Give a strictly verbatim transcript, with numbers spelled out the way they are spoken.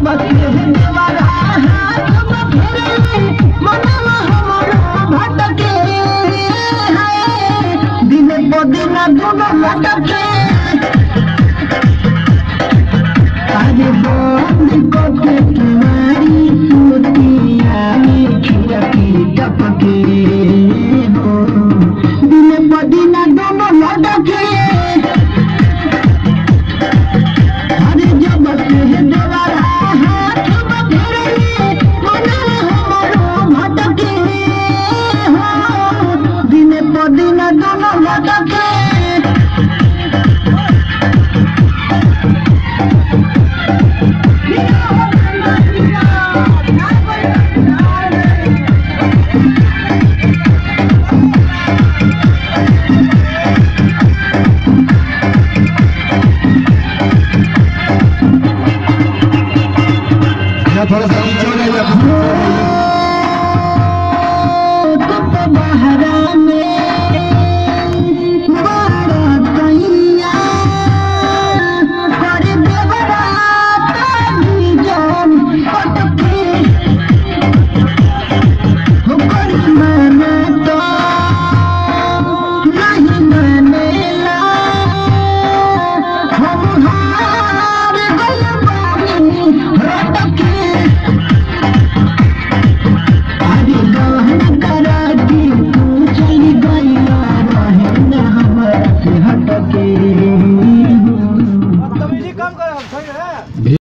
जब देवरा हाथ में फेरे मनवा हमरो भटके है दिन ब दिन दोनों लटके अरे बंद करके तुम्हारी सूतिया में खिड़की टपके हो दिन ब दिन दोनों लटके थोड़ा सा